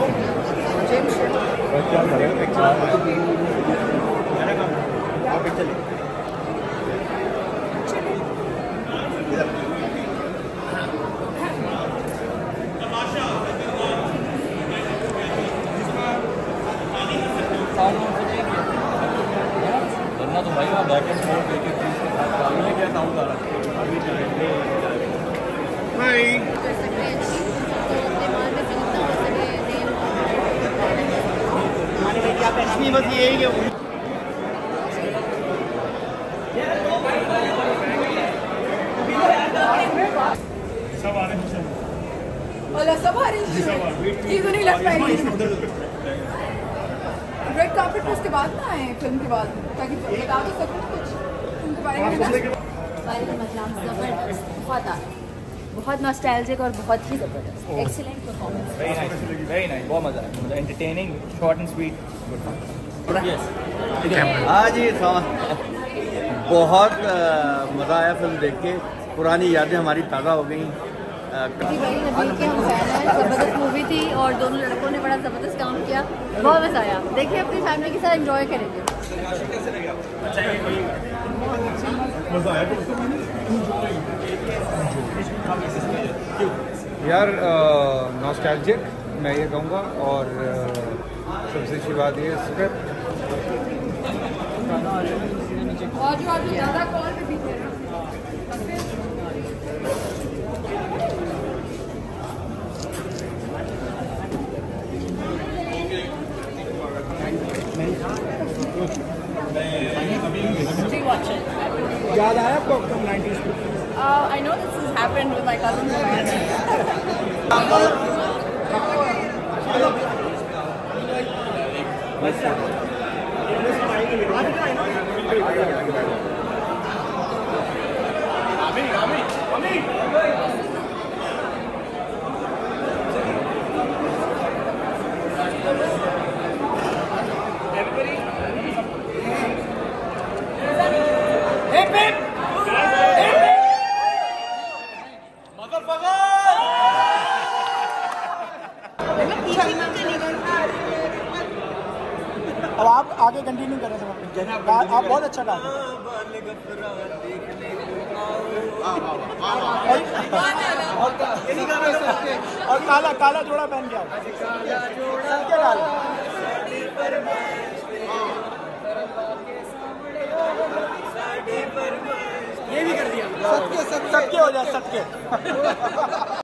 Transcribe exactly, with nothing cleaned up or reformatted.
करना तो भाई वहाँ बैक एंड फोर्थ एक एक चीज़ के साथ आगे क्या साउंड आ रहा है अभी हाय इसमें बस यही है सब आ रहे हैं सब आ रहे हैं चीज़ नहीं लग पाएगी रेड कार्पेट उसके बाद ना आए फिल्म के बाद ताकि बता तो सकूं कुछ उनके बारे में जबरदस्त बहुत बहुत नॉस्टैल्जिक और बहुत ही जबरदस्त excellent performance very nice very nice बहुत मजा आया entertaining short and sweet yes हाँ जी बहुत मज़ा आया फिल्म देख के पुरानी यादें हमारी ताज़ा हो गई नबील के हम फैन हैं ज़बरदस्त मूवी थी और दोनों लड़कों ने बड़ा ज़बरदस्त काम किया बहुत मज़ा आया देखिए अपनी फैमिली के साथ एंजॉय करेंगे यार नॉस्टैल्जिक मैं ये कहूँगा और सबसे अच्छी बात ये स्क्रिप्ट और जो आप ज़्यादा कॉल पे भी याद आया आपको कम नाइंटीज़ में? I know this has happened with my cousins. अब आप आगे कंटिन्यू करें सब आप बहुत अच्छा गाते और काला काला जोड़ा पहन के आओ ये भी कर दिया सबके सबके हो जाए सबके